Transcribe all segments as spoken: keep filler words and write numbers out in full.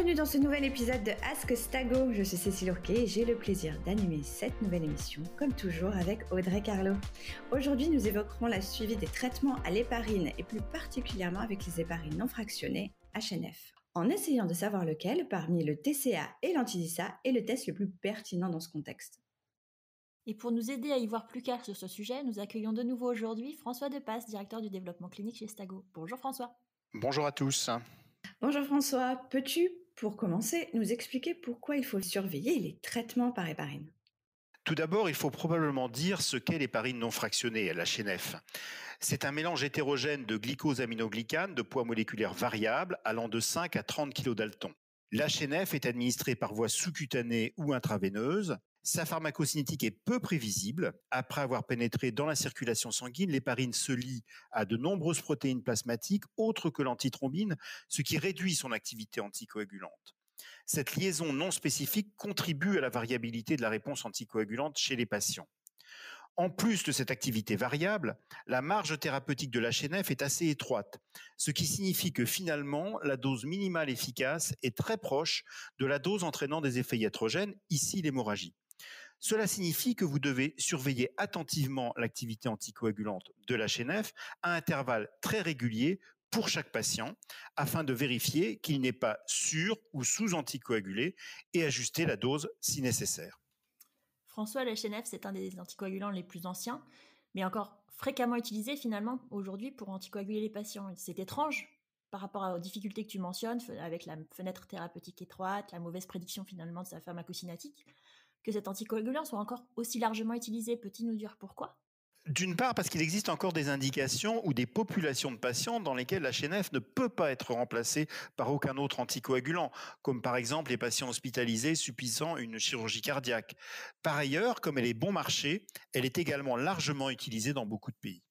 Bienvenue dans ce nouvel épisode de Ask Stago. Je suis Cécile Ourquet et j'ai le plaisir d'animer cette nouvelle émission, comme toujours avec Audrey Carlo. Aujourd'hui, nous évoquerons la suivi des traitements à l'héparine et plus particulièrement avec les héparines non fractionnées, H N F, en essayant de savoir lequel, parmi le T C A et l'anti-D I S A, est le test le plus pertinent dans ce contexte. Et pour nous aider à y voir plus clair sur ce sujet, nous accueillons de nouveau aujourd'hui François Depasse, directeur du développement clinique chez Stago. Bonjour François. Bonjour à tous. Bonjour François, peux-tu, pour commencer, nous expliquer pourquoi il faut surveiller les traitements par héparine ? Tout d'abord, il faut probablement dire ce qu'est l'héparine non fractionnée, l'H N F. C'est un mélange hétérogène de glycosaminoglycane de poids moléculaire variable allant de cinq à trente kilodaltons. L'H N F est administré par voie sous-cutanée ou intraveineuse. Sa pharmacocinétique est peu prévisible. Après avoir pénétré dans la circulation sanguine, l'héparine se lie à de nombreuses protéines plasmatiques autres que l'antithrombine, ce qui réduit son activité anticoagulante. Cette liaison non spécifique contribue à la variabilité de la réponse anticoagulante chez les patients. En plus de cette activité variable, la marge thérapeutique de l'H N F est assez étroite, ce qui signifie que finalement, la dose minimale efficace est très proche de la dose entraînant des effets iatrogènes, ici l'hémorragie. Cela signifie que vous devez surveiller attentivement l'activité anticoagulante de l'H N F à intervalles très réguliers pour chaque patient, afin de vérifier qu'il n'est pas sur ou sous-anticoagulé et ajuster la dose si nécessaire. François, le H N F, c'est un des anticoagulants les plus anciens, mais encore fréquemment utilisé finalement aujourd'hui pour anticoaguler les patients. C'est étrange par rapport aux difficultés que tu mentionnes, avec la fenêtre thérapeutique étroite, la mauvaise prédiction finalement de sa pharmacocinétique, que cet anticoagulant soit encore aussi largement utilisé. Peux-tu nous dire pourquoi ? D'une part, parce qu'il existe encore des indications ou des populations de patients dans lesquelles l'H N F ne peut pas être remplacé par aucun autre anticoagulant, comme par exemple les patients hospitalisés subissant une chirurgie cardiaque. Par ailleurs, comme elle est bon marché, elle est également largement utilisée dans beaucoup de pays.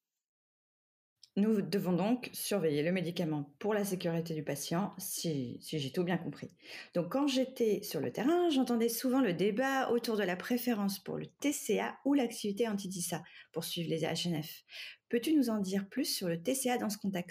Nous devons donc surveiller le médicament pour la sécurité du patient, si, si j'ai tout bien compris. Donc quand j'étais sur le terrain, j'entendais souvent le débat autour de la préférence pour le T C A ou l'activité anti-D I S A pour suivre les H N F. Peux-tu nous en dire plus sur le T C A dans ce contexte ?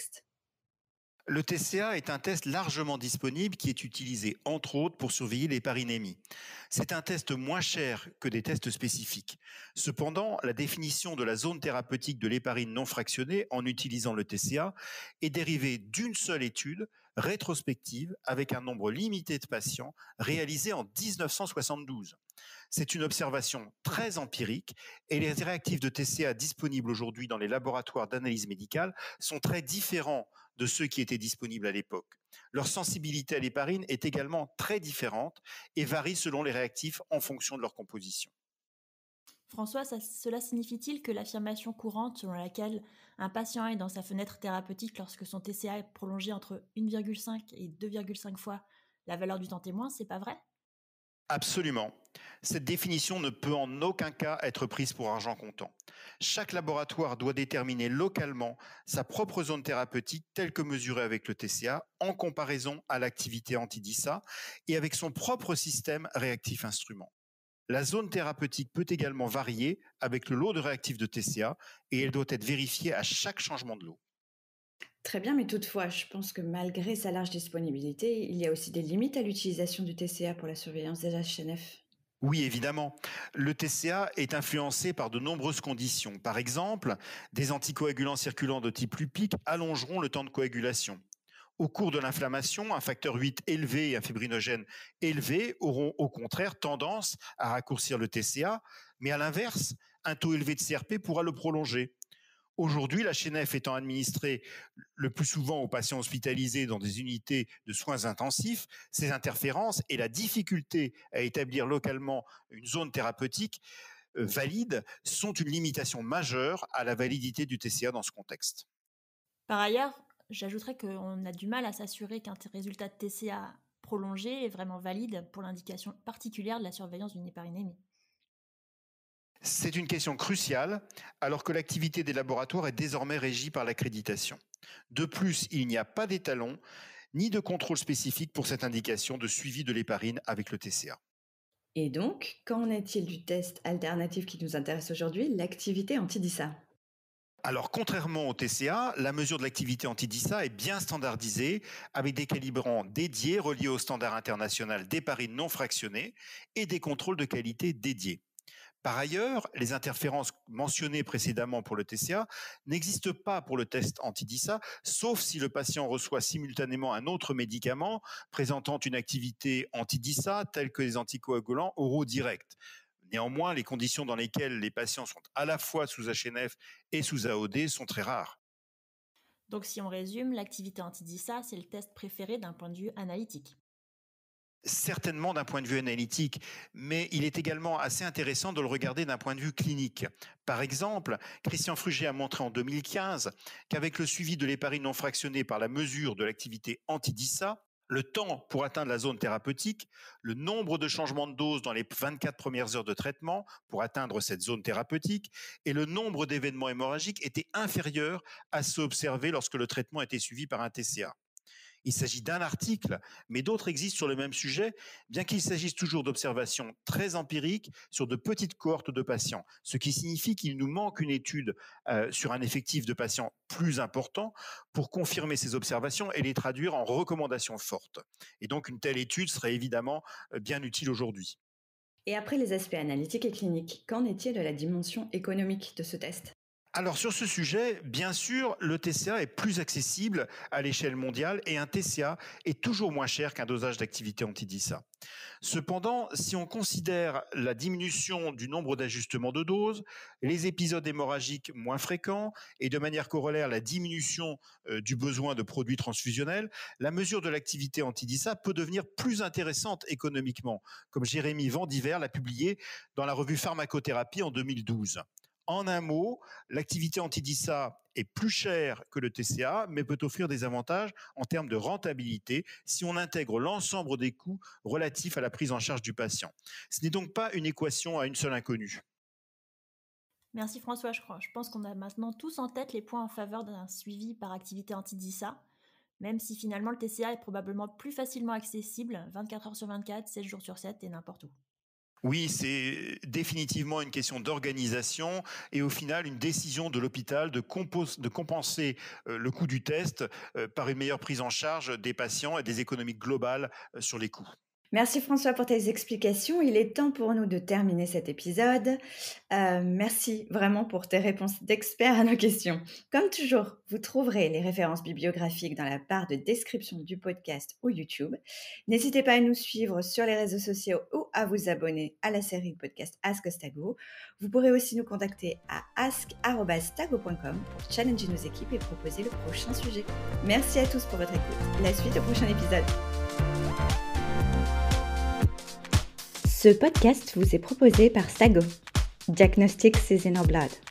Le T C A est un test largement disponible qui est utilisé entre autres pour surveiller l'héparinémie. C'est un test moins cher que des tests spécifiques. Cependant, la définition de la zone thérapeutique de l'héparine non fractionnée en utilisant le T C A est dérivée d'une seule étude rétrospective avec un nombre limité de patients réalisée en dix-neuf cent soixante-douze. C'est une observation très empirique et les réactifs de T C A disponibles aujourd'hui dans les laboratoires d'analyse médicale sont très différents de ceux qui étaient disponibles à l'époque. Leur sensibilité à l'héparine est également très différente et varie selon les réactifs en fonction de leur composition. François, ça, cela signifie-t-il que l'affirmation courante selon laquelle un patient est dans sa fenêtre thérapeutique lorsque son T C A est prolongé entre une virgule cinq et deux virgule cinq fois la valeur du temps témoin, c'est pas vrai ? Absolument. Cette définition ne peut en aucun cas être prise pour argent comptant. Chaque laboratoire doit déterminer localement sa propre zone thérapeutique telle que mesurée avec le T C A en comparaison à l'activité anti-D I S A et avec son propre système réactif instrument. La zone thérapeutique peut également varier avec le lot de réactifs de T C A et elle doit être vérifiée à chaque changement de lot. Très bien, mais toutefois, je pense que malgré sa large disponibilité, il y a aussi des limites à l'utilisation du T C A pour la surveillance des H N F. Oui, évidemment. Le T C A est influencé par de nombreuses conditions. Par exemple, des anticoagulants circulants de type lupique allongeront le temps de coagulation. Au cours de l'inflammation, un facteur huit élevé et un fibrinogène élevé auront au contraire tendance à raccourcir le T C A, mais à l'inverse, un taux élevé de C R P pourra le prolonger. Aujourd'hui, l'H N F étant administré le plus souvent aux patients hospitalisés dans des unités de soins intensifs, ces interférences et la difficulté à établir localement une zone thérapeutique euh, valide sont une limitation majeure à la validité du T C A dans ce contexte. Par ailleurs, j'ajouterais qu'on a du mal à s'assurer qu'un résultat de T C A prolongé est vraiment valide pour l'indication particulière de la surveillance d'une héparinémie. C'est une question cruciale, alors que l'activité des laboratoires est désormais régie par l'accréditation. De plus, il n'y a pas d'étalon ni de contrôle spécifique pour cette indication de suivi de l'héparine avec le T C A. Et donc, qu'en est-il du test alternatif qui nous intéresse aujourd'hui, l'activité anti-D I S A ? Alors, contrairement au T C A, la mesure de l'activité anti-D I S A est bien standardisée avec des calibrants dédiés reliés au standard international d'héparine non fractionnée et des contrôles de qualité dédiés. Par ailleurs, les interférences mentionnées précédemment pour le T C A n'existent pas pour le test anti-D I S A, sauf si le patient reçoit simultanément un autre médicament présentant une activité anti-D I S A, telle que les anticoagulants oraux directs. Néanmoins, les conditions dans lesquelles les patients sont à la fois sous H N F et sous A O D sont très rares. Donc si on résume, l'activité anti-D I S A, c'est le test préféré d'un point de vue analytique. Certainement d'un point de vue analytique, mais il est également assez intéressant de le regarder d'un point de vue clinique. Par exemple, Christian Fruget a montré en deux mille quinze qu'avec le suivi de l'héparine non fractionnée par la mesure de l'activité anti-D I S A, le temps pour atteindre la zone thérapeutique, le nombre de changements de dose dans les vingt-quatre premières heures de traitement pour atteindre cette zone thérapeutique et le nombre d'événements hémorragiques étaient inférieurs à ceux observés lorsque le traitement était suivi par un T C A. Il s'agit d'un article, mais d'autres existent sur le même sujet, bien qu'il s'agisse toujours d'observations très empiriques sur de petites cohortes de patients, ce qui signifie qu'il nous manque une étude euh, sur un effectif de patients plus important pour confirmer ces observations et les traduire en recommandations fortes. Et donc une telle étude serait évidemment bien utile aujourd'hui. Et après les aspects analytiques et cliniques, qu'en est-il de la dimension économique de ce test ? Alors sur ce sujet, bien sûr, le T C A est plus accessible à l'échelle mondiale et un T C A est toujours moins cher qu'un dosage d'activité anti-D I S A. Cependant, si on considère la diminution du nombre d'ajustements de dose, les épisodes hémorragiques moins fréquents et de manière corollaire la diminution euh, du besoin de produits transfusionnels, la mesure de l'activité anti-D I S A peut devenir plus intéressante économiquement, comme Jérémy Vandivert l'a publié dans la revue Pharmacothérapie en deux mille douze. En un mot, l'activité anti-D I S A est plus chère que le T C A, mais peut offrir des avantages en termes de rentabilité si on intègre l'ensemble des coûts relatifs à la prise en charge du patient. Ce n'est donc pas une équation à une seule inconnue. Merci François, je crois. Je pense qu'on a maintenant tous en tête les points en faveur d'un suivi par activité anti-D I S A, même si finalement le T C A est probablement plus facilement accessible vingt-quatre heures sur vingt-quatre, sept jours sur sept et n'importe où. Oui, c'est définitivement une question d'organisation et au final une décision de l'hôpital de, compos- de compenser euh, le coût du test euh, par une meilleure prise en charge des patients et des économies globales euh, sur les coûts. Merci François pour tes explications. Il est temps pour nous de terminer cet épisode. Euh, merci vraiment pour tes réponses d'experts à nos questions. Comme toujours, vous trouverez les références bibliographiques dans la barre de description du podcast ou YouTube. N'hésitez pas à nous suivre sur les réseaux sociaux ou à vous abonner à la série de podcast Ask Stago. Vous pourrez aussi nous contacter à ask arobase stago point com pour challenger nos équipes et proposer le prochain sujet. Merci à tous pour votre écoute. La suite au prochain épisode. Ce podcast vous est proposé par Stago. Diagnostics is in our blood.